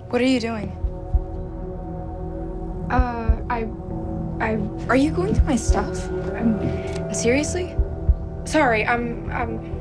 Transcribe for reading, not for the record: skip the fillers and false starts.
What are you doing? I... Are you going through my stuff? Seriously? Sorry, I'm